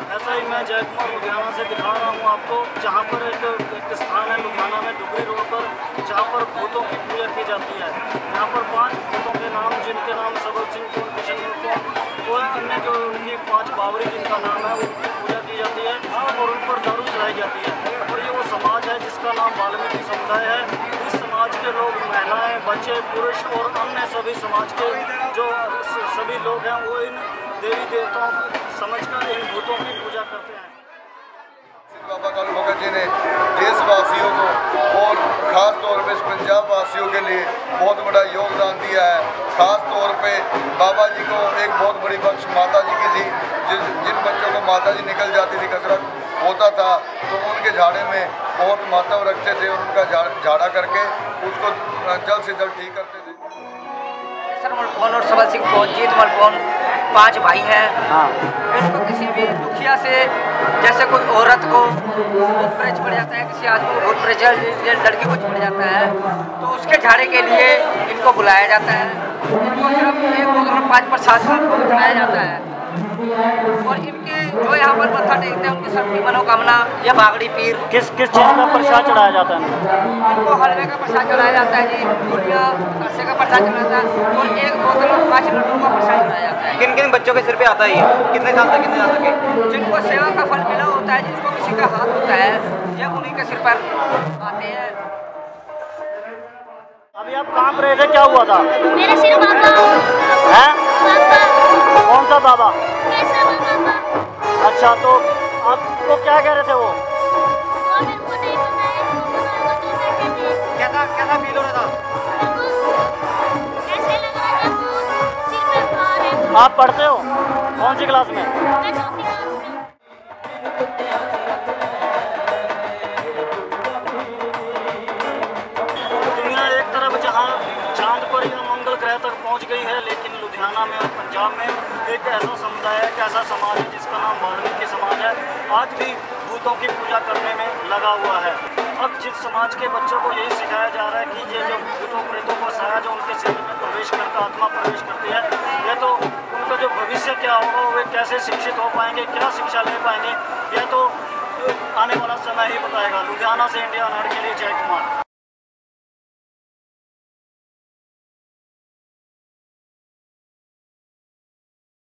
ऐसा ही मैं जय कुमार लुधियाना से दिखा रहा हूँ आपको, जहाँ पर एक स्थान है लुधियाना में डुगरी रोड पर, जहाँ पर भूतों की पूजा की जाती है। यहाँ पर 5 भूतों के नाम, जिनके नाम सबल सिंह कौन, किशन को अन्य जो उनकी 5 बावरी जिनका नाम है, उनकी पूजा की जाती है और उन पर दारू चढ़ाई जाती है। और ये वो समाज है जिसका नाम वाल्मीकि समुदाय है। इस समाज के लोग, महिलाएं, बच्चे, पुरुष और अन्य सभी समाज के जो सभी लोग हैं, वो इन देवी देवताओं को समझकर इन भूतों की पूजा करते हैं। बाबा कालू भगत जी ने देशवासियों को और ख़ास तौर पे पंजाब वासियों के लिए बहुत बड़ा योगदान दिया है। ख़ास तौर पे बाबा जी को एक बहुत बड़ी बख्श माता जी की थी। जिन बच्चों को माता जी निकल जाती थी, कसरत होता था, तो उनके झाड़े में बहुत महत्व रखते थे और उनका झाड़ा करके उसको जल्द से जल्द ठीक करते थे। सर मलकौन और सबल सिंह कौन, जीत मलकौन 5 भाई हैं। हाँ। इनको किसी भी दुखिया से, जैसे कोई औरत को भूत प्रेत पड़ जाता है, किसी आदमी को भूत प्रेत, लड़की को पड़ जाता है, तो उसके झाड़े के लिए इनको बुलाया जाता है। इनको सिर्फ 1-2 5 प्रसाद खिलाया जाता है और इनके जो यहाँ पर मत्था टेकते हैं उनकी सबकी मनोकामना या बागड़ी पीर। किस चीज़ का प्रसाद चढ़ाया जाता है? इनको हलवे का प्रसाद चढ़ाया जाता है जी, गुड़िया रस्से का प्रसाद चढ़ाया जाता है और 1 बोतल 5 लड्डू का प्रसाद चढ़ाया जाता है। किन किन बच्चों के सिर पे आता है ये? कितने साल तक? जिनको सेवा का फल मिला होता है, जिसको किसी का हाथ होता है, ये उन्हीं के सिर पर आते हैं। अभी आप कहाँ पर रहे थे, क्या हुआ था? मेरे सिर बाबा हैं? बाबा कौन सा बाबा? बाबा। अच्छा, तो आपको क्या कह रहे थे वो? मेरे को नहीं पता है, कैसा फील हो रहा था? ऐसे लग रहा है वो सिर पे भार है। आप पढ़ते हो कौन सी क्लास में? मैं चौथी क्लास में। दुनिया एक तरफ जहाँ चांद पर या मंगल ग्रह तक पहुँच गई है, लेकिन लुधियाना में और पंजाब में एक ऐसा समुदाय है, एक ऐसा समाज है जिसका नाम वाल्मीकि समाज है, आज भी भूतों की पूजा करने में लगा हुआ है। अब जिस समाज के बच्चों को यही सिखाया जा रहा है कि ये जो भूतों प्रेतों को साया जो उनके शरीर में प्रवेश करता, आत्मा प्रवेश करती है, यह तो उनका जो भविष्य क्या होगा, वे कैसे शिक्षित हो पाएंगे, क्या शिक्षा ले पाएंगे, यह तो आने वाला समय ही बताएगा। लुधियाना से इंडिया नाइट के लिए जय कुमार।